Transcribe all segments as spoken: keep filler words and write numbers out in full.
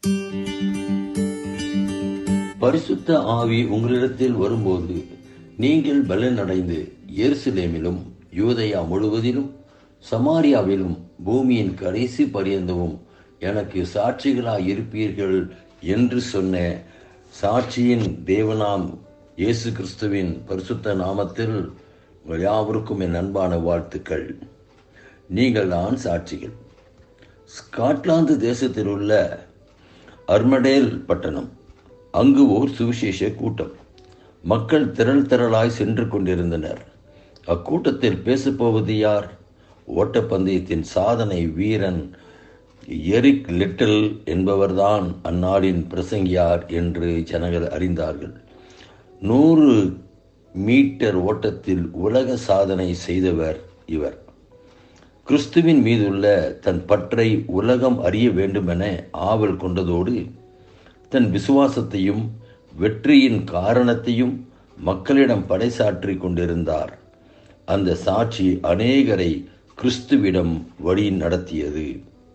பரிசுத்த ஆவி உங்களிடத்தில் வரும்போது நீங்கள் பலனடைந்து எருசலேமிலும் யூதேயா முழுவதிலும் சமாரியாவிலும் பூமியின் கடைசி பரியந்தமும் எனக்கு சாட்சிகளாய் இருப்பீர்கள் என்று சொன்ன சாட்சியின் தேவனாம் இயேசு கிறிஸ்துவின் பரிசுத்த நாமத்தில் உங்கள் யாவருக்கும் என் அன்பான வாழ்த்துக்கள். நீங்கள் தான் சாட்சிகள். ஸ்காட்லாந்து தேசத்தில் உள்ள அர்மடேல் பட்டணம், அங்கு ஓர் சுவிசேஷ கூட்டம். மக்கள் திரள் திரளாய் சென்று கொண்டிருந்தனர். அக்கூட்டத்தில் பேசப்போவது யார்? ஓட்டப்பந்தயத்தின் சாதனை வீரன் எரிக் லிட்டில் என்பவர்தான் அந்நாளின் பிரசங்கியார் என்று ஜனங்கள் அறிந்தார்கள். நூறு மீட்டர் ஓட்டத்தில் உலக சாதனை செய்தவர் இவர். கிறிஸ்துவின் மீதுள்ள தன் பற்றை உலகம் அறிய வேண்டுமென ஆவல் கொண்டதோடு தன் விசுவாசத்தையும் வெற்றியின் காரணத்தையும் மக்களிடம் பறைசாற்றி கொண்டிருந்தார். அந்த சாட்சி அநேகரை கிறிஸ்துவிடம் வழி நடத்தியது.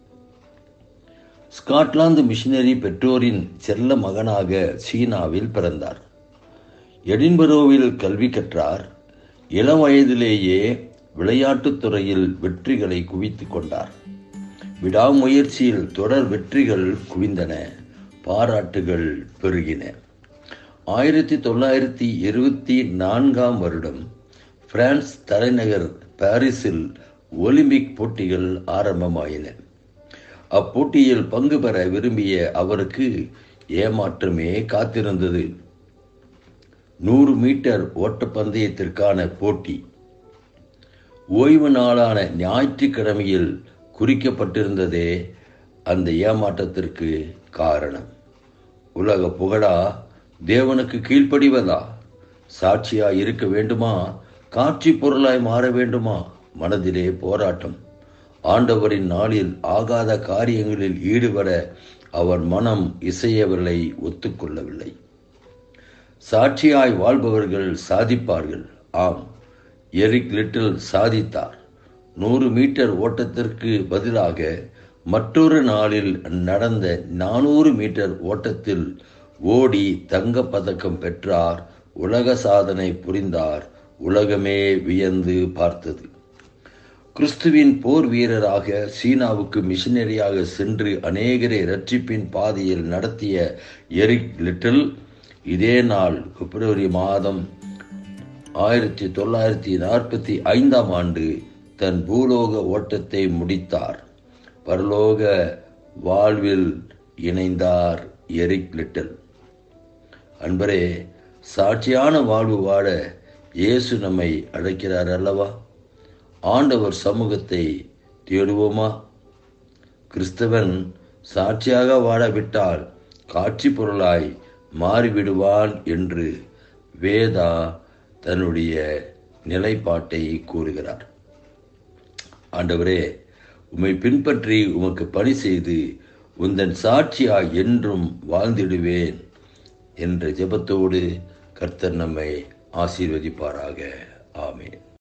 ஸ்காட்லாந்து மிஷனரி பெற்றோரின் செல்ல மகனாக சீனாவில் பிறந்தார். எடின்பரோவில் கல்வி கற்றார். இளம் வயதிலேயே விளையாட்டுத் துறையில் வெற்றிகளை குவித்து கொண்டார். விடாமுயற்சியில் தொடர் வெற்றிகள் குவிந்தன, பாராட்டுகள் பெருகின. ஆயிரத்தி தொள்ளாயிரத்தி இருபத்தி நான்காம் வருடம் பிரான்ஸ் தலைநகர் பாரிஸில் ஒலிம்பிக் போட்டிகள் ஆரம்பமாயின. அப்போட்டியில் பங்கு பெற விரும்பிய அவருக்கு ஏமாற்றமே காத்திருந்தது. நூறு மீட்டர் ஓட்டப்பந்தயத்திற்கான போட்டி ஓய்வு நாளான ஞாயிற்றுக்கிழமையில் குறிக்கப்பட்டிருந்ததே அந்த ஏமாற்றத்திற்கு காரணம். உலக புகழா, தேவனுக்கு கீழ்ப்படிவதா, சாட்சியாய் இருக்க வேண்டுமா, காட்சி பொருளாய் மாற வேண்டுமா? மனதிலே போராட்டம். ஆண்டவரின் நாளில் ஆகாத காரியங்களில் ஈடுபட அவர் மனம் இசையவர்களை ஒத்துக்கொள்ளவில்லை. சாட்சியாய் வாழ்பவர்கள் சாதிப்பார்கள். ஆம், எரிக் லிட்டில் சாதித்தார். நூறு மீட்டர் ஓட்டத்திற்கு பதிலாக மற்றொரு நாளில் நடந்த நானூறு மீட்டர் ஓட்டத்தில் ஓடி தங்க பதக்கம் பெற்றார். உலக சாதனை புரிந்தார். உலகமே வியந்து பார்த்தது. கிறிஸ்துவின் போர் வீரராக சீனாவுக்கு மிஷனரியாக சென்று அநேகரை இரட்சிப்பின் பாதையில் நடத்திய எரிக் லிட்டில் இதே நாள் பிப்ரவரி மாதம் ஆயிரத்தி தொள்ளாயிரத்தி நாற்பத்தி ஐந்தாம் ஆண்டு தன் பூலோக ஓட்டத்தை முடித்தார். பரலோக வாழ்வில் இணைந்தார் எரிக் லிட்டில். அன்பரே, சாட்சியான வாழ்வு வாழ இயேசு நம்மை அழைக்கிறார் அல்லவா? ஆண்டவர் சமூகத்தை தேடுவோமா? கிறிஸ்தவன் சாட்சியாக வாழவிட்டால் காட்சி பொருளாய் மாறிவிடுவான் என்று வேதா தன்னுடைய நிலைப்பாட்டை கூறுகிறார். ஆண்டவரே, உம்மை பின்பற்றி உமக்கு பணி செய்து உந்தன் சாட்சியாய் என்றும் வாழ்ந்திடுவேன் என்ற ஜெபத்தோடு கர்த்தர் நம்மை ஆசீர்வதிப்பாராக. ஆமென்.